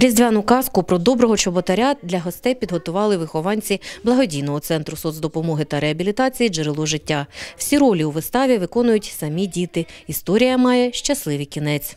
Різдвяну казку про доброго чоботаря для гостей підготували вихованці благодійного центру соцдопомоги та реабілітації «Джерело життя». Всі ролі у виставі виконують самі діти. Історія має щасливий кінець.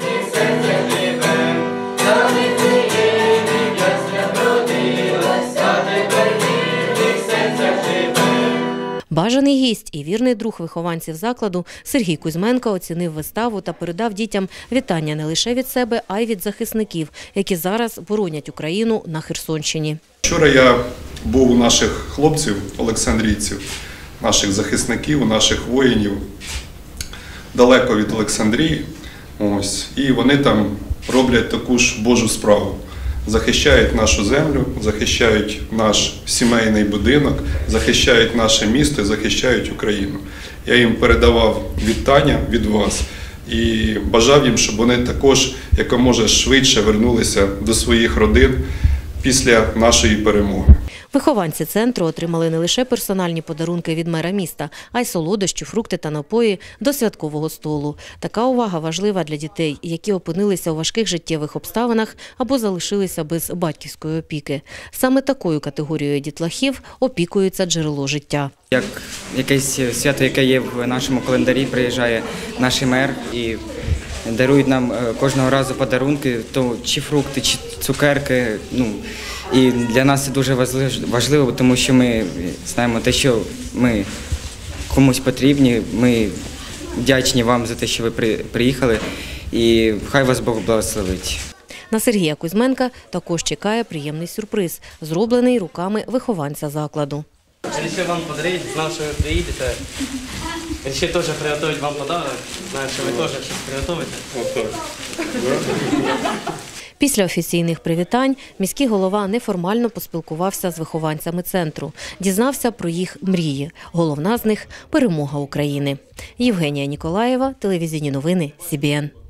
Бажаний гість і вірний друг вихованців закладу Сергій Кузьменко оцінив виставу та передав дітям вітання не лише від себе, а й від захисників, які зараз боронять Україну на Херсонщині. Вчора я був у наших хлопців, олександрійців, наших захисників, наших воїнів, далеко від Олександрії. І вони там роблять таку ж Божу справу. Захищають нашу землю, захищають наш сімейний будинок, захищають наше місто і захищають Україну. Я їм передавав вітання від вас і бажав їм, щоб вони також якомога швидше вернулися до своїх родин після нашої перемоги. Вихованці центру отримали не лише персональні подарунки від мера міста, а й солодощі, фрукти та напої до святкового столу. Така увага важлива для дітей, які опинилися у важких життєвих обставинах або залишилися без батьківської опіки. Саме такою категорією дітлахів опікується «Джерело життя». Як якесь свято, яке є в нашому календарі, приїжджає наш мер і дарують нам кожного разу подарунки, то чи фрукти, чи цукерки. І для нас це дуже важливо, тому що ми знаємо те, що ми комусь потрібні. Ми вдячні вам за те, що ви приїхали, і хай вас Бог благословить. На Сергія Кузьменка також чекає приємний сюрприз, зроблений руками вихованця закладу. Решил вам подарить, знал, что вы приедете. Решил тоже приготовить вам подарок. Знаю, что вы тоже сейчас приготовите. Після офіційних привітань міський голова неформально поспілкувався з вихованцями центру. Дізнався про їх мрії. Головна з них – перемога України. Євгенія Ніколаєва, телевізійні новини СІБІН.